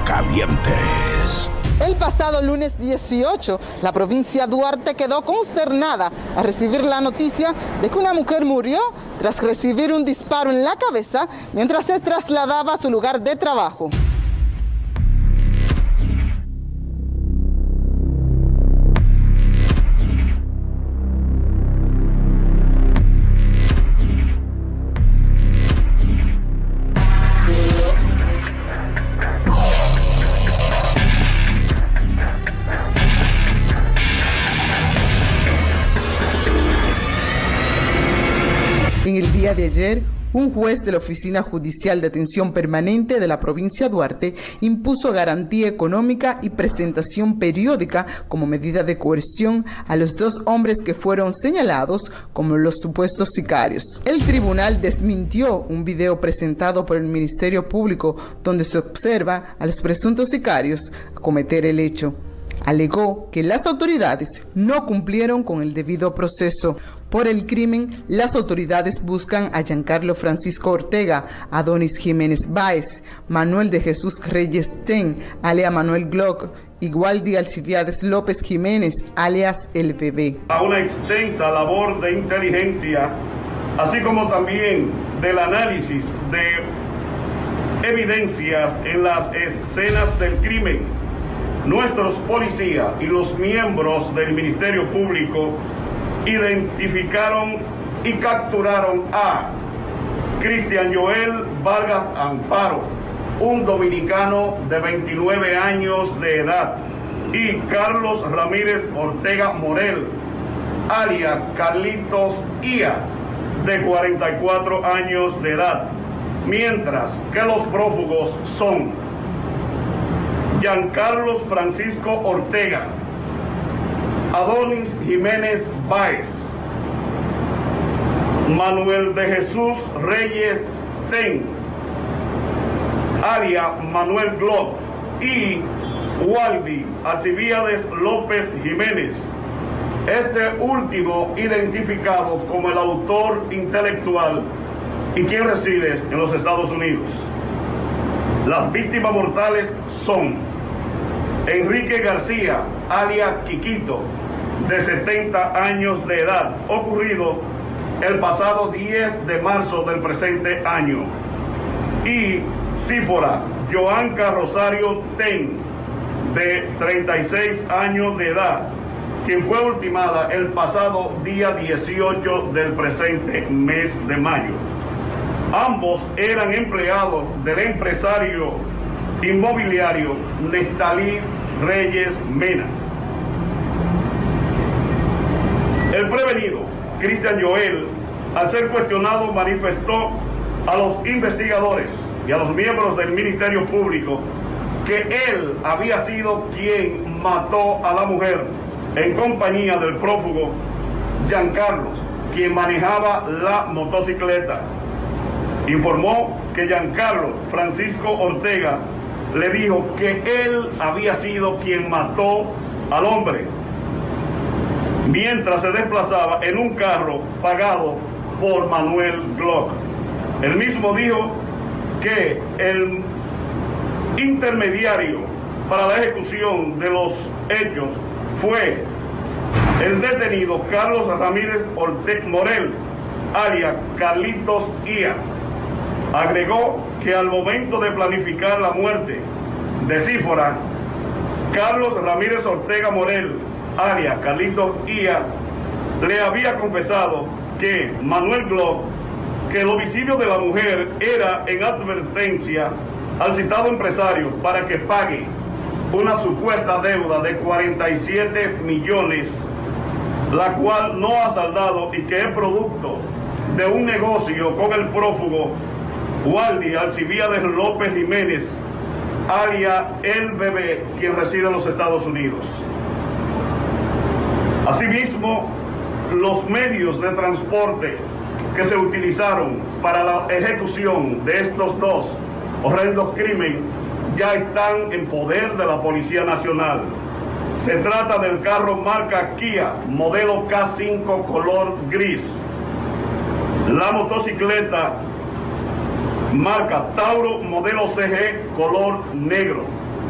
calientes. El pasado lunes 18, la provincia de Duarte quedó consternada al recibir la noticia de que una mujer murió tras recibir un disparo en la cabeza mientras se trasladaba a su lugar de trabajo. En el día de ayer, un juez de la Oficina Judicial de Atención Permanente de la provincia de Duarte impuso garantía económica y presentación periódica como medida de coerción a los dos hombres que fueron señalados como los supuestos sicarios. El tribunal desmintió un video presentado por el Ministerio Público donde se observa a los presuntos sicarios cometer el hecho. Alegó que las autoridades no cumplieron con el debido proceso. Por el crimen, las autoridades buscan a Giancarlo Francisco Ortega, Adonis Jiménez Báez, Manuel de Jesús Reyes Ten, alias Manuel Glock, y Waldi Alcibiades López Jiménez, alias El Bebé. A una extensa labor de inteligencia, así como también del análisis de evidencias en las escenas del crimen, nuestros policías y los miembros del Ministerio Público identificaron y capturaron a Cristian Joel Vargas Amparo, un dominicano de 29 años de edad, y Carlos Ramírez Ortega Morel, alias Carlitos Ia, de 44 años de edad, mientras que los prófugos son Giancarlo Francisco Ortega, Adonis Jiménez Báez, Manuel de Jesús Reyes Ten, alias Manuel Glock, y Waldi Alcibiades López Jiménez, este último identificado como el autor intelectual y quien reside en los Estados Unidos. Las víctimas mortales son Enrique García, alias Quiquito, de 70 años de edad, ocurrido el pasado 10 de marzo del presente año, y Sífora Joanca Rosario Ten, de 36 años de edad, quien fue ultimada el pasado día 18 del presente mes de mayo. Ambos eran empleados del empresario inmobiliario Nestalí Reyes Menas. El prevenido, Cristian Joel, al ser cuestionado, manifestó a los investigadores y a los miembros del Ministerio Público que él había sido quien mató a la mujer en compañía del prófugo Giancarlo, quien manejaba la motocicleta. Informó que Giancarlo Francisco Ortega le dijo que él había sido quien mató al hombre mientras se desplazaba en un carro pagado por Manuel Glock. El mismo dijo que el intermediario para la ejecución de los hechos fue el detenido Carlos Ramírez Ortega Morel, alias Carlitos Ia. Agregó que al momento de planificar la muerte de Sífora, Carlos Ramírez Ortega Morel, alias Carlitos Ia, le había confesado que Manuel Glock, que el homicidio de la mujer era en advertencia al citado empresario para que pague una supuesta deuda de 47 millones, la cual no ha saldado y que es producto de un negocio con el prófugo Waldi Alcibiades López Jiménez, alias El Bebé, quien reside en los Estados Unidos. Asimismo, los medios de transporte que se utilizaron para la ejecución de estos dos horrendos crímenes ya están en poder de la Policía Nacional. Se trata del carro marca Kia, modelo K5 color gris, la motocicleta marca Tauro modelo CG color negro,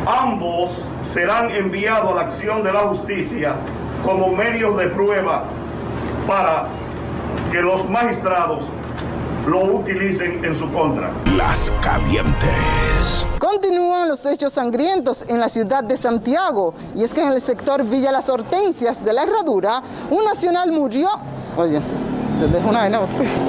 Ambos serán enviados a la acción de la justicia como medios de prueba para que los magistrados lo utilicen en su contra. Las Calientes. Continúan los hechos sangrientos en la ciudad de Santiago, y es que en el sector Villa Las Hortensias de la Herradura, un nacional murió. Oye, te dejo una vez.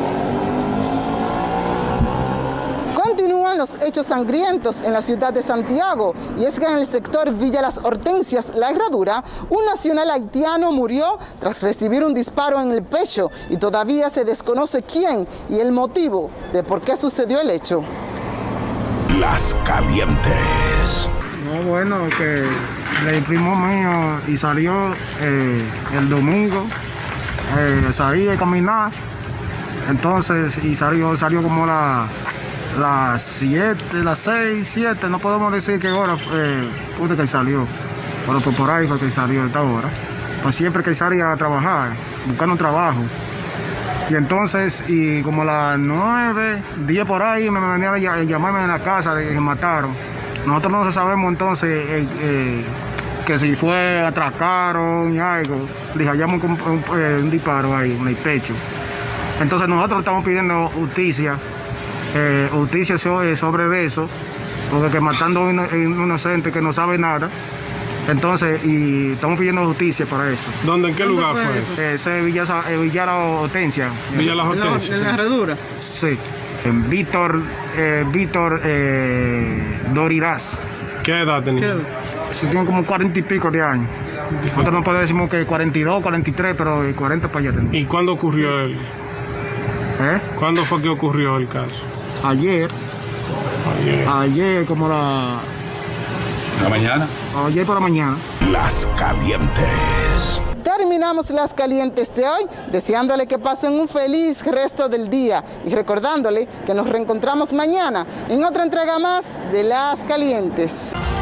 Continúan los hechos sangrientos en la ciudad de Santiago, y es que en el sector Villa Las Hortensias, La Herradura, un nacional haitiano murió tras recibir un disparo en el pecho, y todavía se desconoce quién y el motivo de por qué sucedió el hecho. Las Calientes. No, bueno, que el primo mío y salió el domingo, salí a caminar, entonces, y salió como las 7, las 6, 7, no podemos decir qué hora fue que salió, pero por ahí fue que salió a esta hora. Pues siempre que salía a trabajar, buscando trabajo. Y entonces, y como a las 9, 10 por ahí, me venían a llamarme en la casa de que mataron. Nosotros no sabemos entonces que si fue, atracaron y algo. Les hallamos un disparo ahí en el pecho. Entonces nosotros estamos pidiendo justicia sobre eso, porque que matando a un inocente que no sabe nada. Entonces, y estamos pidiendo justicia para eso. ¿Dónde? ¿En qué lugar fue? Ese es Villa La Hortensia. Villa La Hortensia. ¿En la Herradura? Sí. En Víctor Dorirás. ¿Qué edad tenía? Sí, tiene como 40 y pico de años. Nosotros no podemos decir que 42, 43, pero 40 para allá tenía. ¿Y cuándo ocurrió el? ¿Cuándo fue que ocurrió el caso? Ayer como la mañana. Ayer por la mañana. Las Calientes. Terminamos Las Calientes de hoy, deseándole que pasen un feliz resto del día y recordándole que nos reencontramos mañana en otra entrega más de Las Calientes.